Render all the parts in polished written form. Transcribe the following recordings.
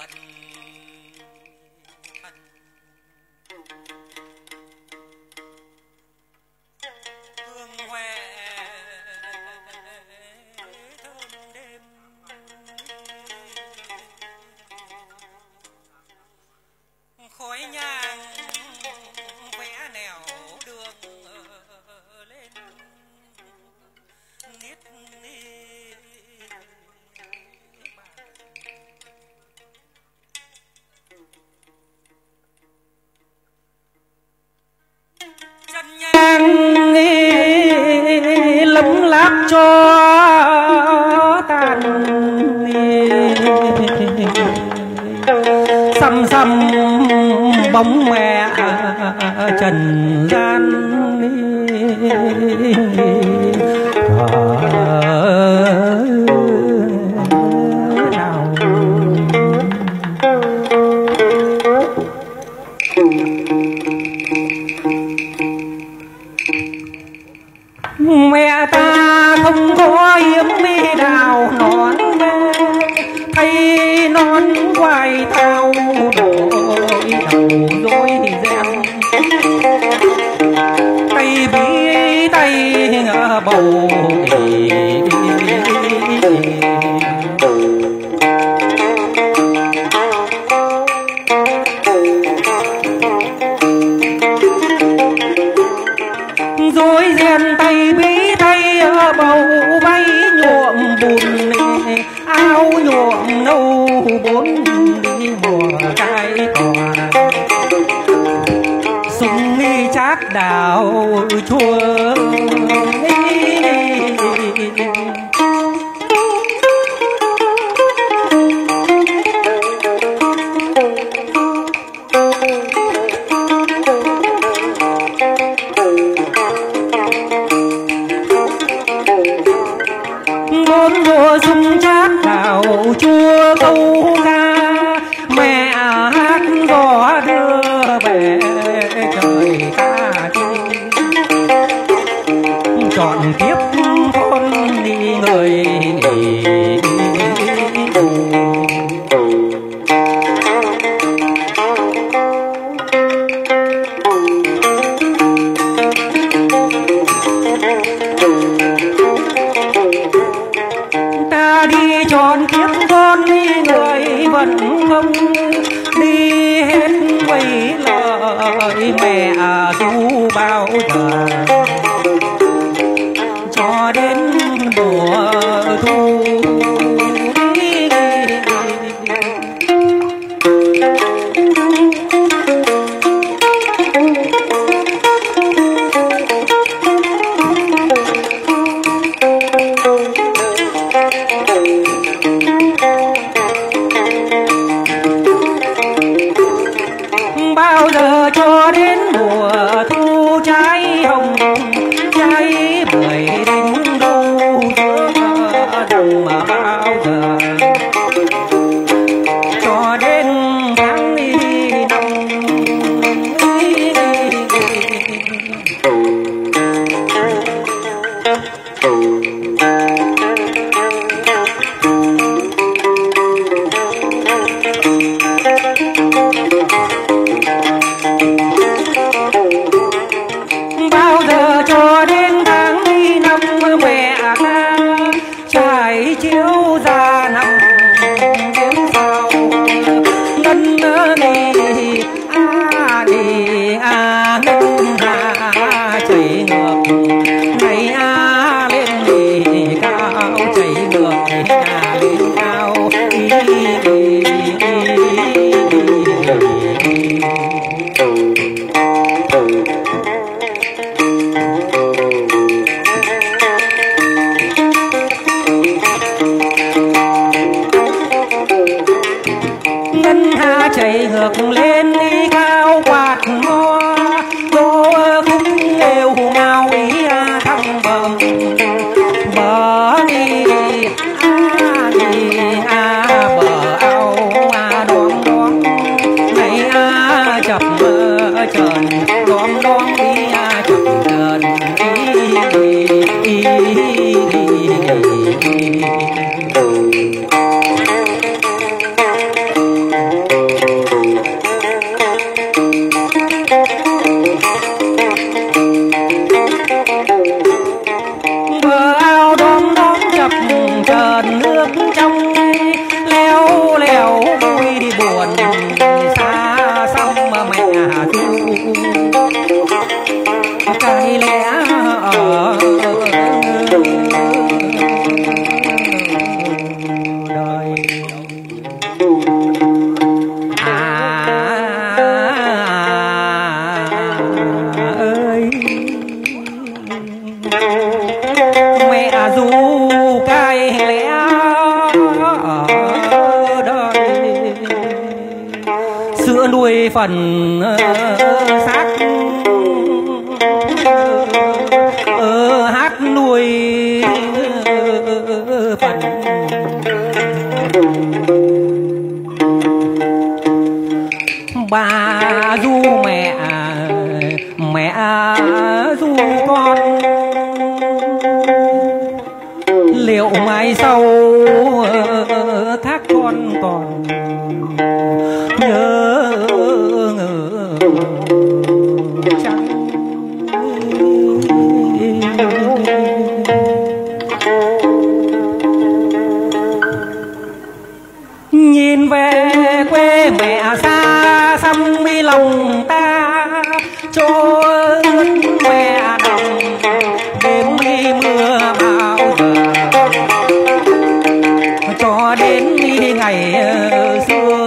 lấm láp cho tàn xăm xăm bóng mẹ trần gian mẹ ta không có yếm mi đào nón thay nón quài thao đội đầu dối ren tay bí tay bầu dối ren tay bí tay bầu bay nhuộm bùn áo nhuộm nâu bốn đi mùa cai cò súng nghi chát đào chua bốn mùa súng chát đào chua câu ca mẹ hát gõ đưa về trời ta đi chọn tiếp con đi người ta đi chọn kiếp con đi người vẫn không đi hết quay lời mẹ ru bao giờ cho đến mùa thu bao giờ cho đến mùa thu trái hồng trái bưởi đến đâu giữa đồng mà bao giờ cho đến tháng đi năm bao giờ cho đến tháng đi năm mẹ ta trải chiếu ra năm đến sau ngân đi đi ngân chảy ngược ngày lên đi cao chảy ngược lên cao ngân hà chảy ngược lên đi cao quạt mo đô khúc đều ngao ý thăm bờ đi bờ ao đón đón ngày chập trần đón đón đi chập trần buồn xa xăm mẹ Du cái lẽ ở đời ơi mẹ Du cái lẽ ở đời sữa nuôi phần xác hát nuôi phần bà Du mẹ Du con liệu mai sau các con còn nhớ chăng nhìn về quê mẹ xa xăm mi lòng ta cho mẹ đồng đêm đi mưa bao giờ cho đến đi ngày xưa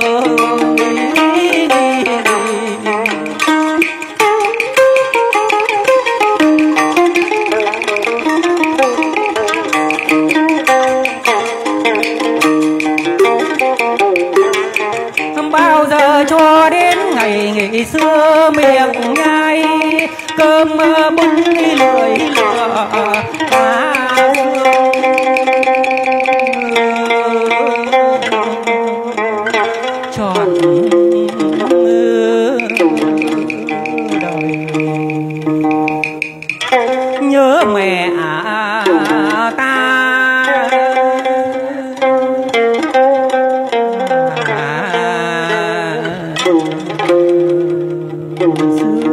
bao giờ cho đến ngày xưa miệng nhai cơm bún lưỡi lửa tròn đời nhớ mẹ ta xưa